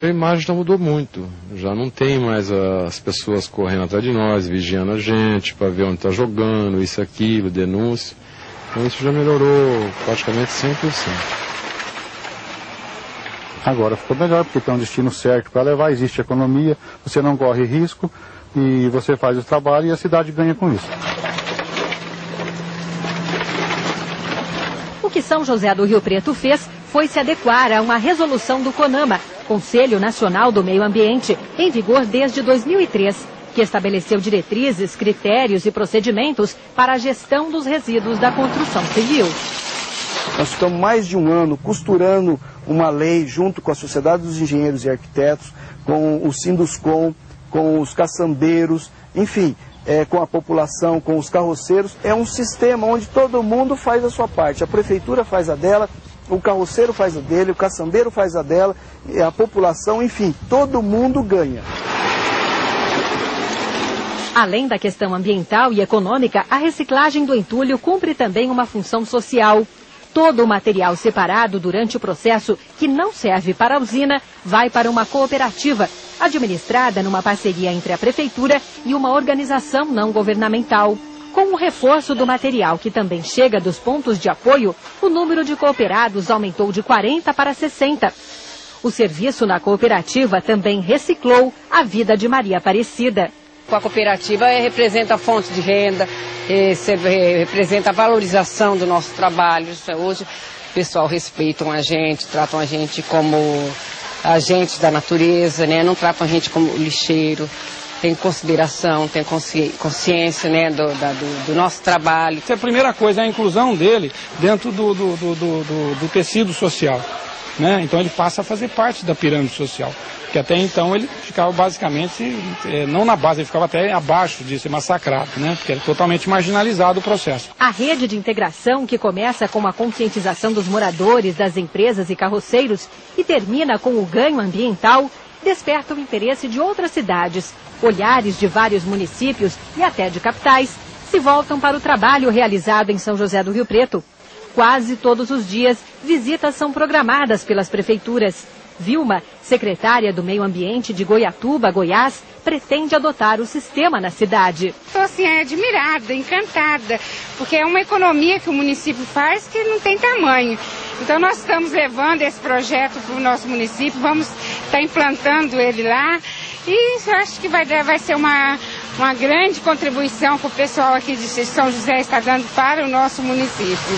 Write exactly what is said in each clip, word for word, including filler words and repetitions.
A imagem já mudou muito, já não tem mais as pessoas correndo atrás de nós, vigiando a gente, para ver onde está jogando, isso, aquilo, denúncia. Então isso já melhorou praticamente cem por cento. Agora ficou melhor, porque tem um destino certo para levar, existe economia, você não corre risco e você faz o trabalho e a cidade ganha com isso. O que São José do Rio Preto fez foi se adequar a uma resolução do CONAMA, Conselho Nacional do Meio Ambiente, em vigor desde dois mil e três, que estabeleceu diretrizes, critérios e procedimentos para a gestão dos resíduos da construção civil. Nós ficamos mais de um ano costurando uma lei junto com a Sociedade dos Engenheiros e Arquitetos, com o Sinduscom, com os caçambeiros, enfim, é, com a população, com os carroceiros. É um sistema onde todo mundo faz a sua parte. A prefeitura faz a dela, o carroceiro faz a dele, o caçambeiro faz a dela, a população, enfim, todo mundo ganha. Além da questão ambiental e econômica, a reciclagem do entulho cumpre também uma função social. Todo o material separado durante o processo, que não serve para a usina, vai para uma cooperativa, administrada numa parceria entre a prefeitura e uma organização não governamental. Com o reforço do material que também chega dos pontos de apoio, o número de cooperados aumentou de quarenta para sessenta. O serviço na cooperativa também reciclou a vida de Maria Aparecida. A cooperativa representa a fonte de renda, representa a valorização do nosso trabalho. Hoje o pessoal respeitam a gente, tratam a gente como agentes da natureza, né? Não tratam a gente como lixeiro. Tem consideração, tem consci... consciência, né, do, da, do, do nosso trabalho. Essa é a primeira coisa, a inclusão dele dentro do, do, do, do, do tecido social. Né? Então ele passa a fazer parte da pirâmide social. Porque até então ele ficava basicamente, é, não na base, ele ficava até abaixo de ser massacrado, né? Porque era totalmente marginalizado o processo. A rede de integração, que começa com a conscientização dos moradores, das empresas e carroceiros e termina com o ganho ambiental, desperta o interesse de outras cidades. Olhares de vários municípios e até de capitais se voltam para o trabalho realizado em São José do Rio Preto. Quase todos os dias, visitas são programadas pelas prefeituras. Vilma, secretária do Meio Ambiente de Goiatuba, Goiás, pretende adotar o sistema na cidade. Estou assim, admirada, encantada, porque é uma economia que o município faz que não tem tamanho. Então nós estamos levando esse projeto para o nosso município, vamos estar implantando ele lá e eu acho que vai, vai ser uma, uma grande contribuição que o pessoal aqui de São José está dando para o nosso município.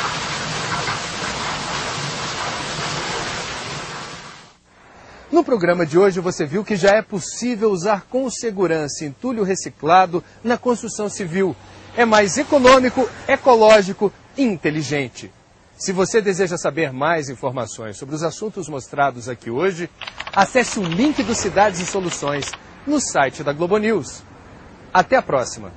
No programa de hoje você viu que já é possível usar com segurança entulho reciclado na construção civil. É mais econômico, ecológico e inteligente. Se você deseja saber mais informações sobre os assuntos mostrados aqui hoje, acesse o link do Cidades e Soluções no site da Globo News. Até a próxima!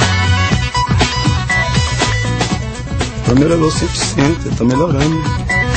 Melhorou cem por cento, está melhorando.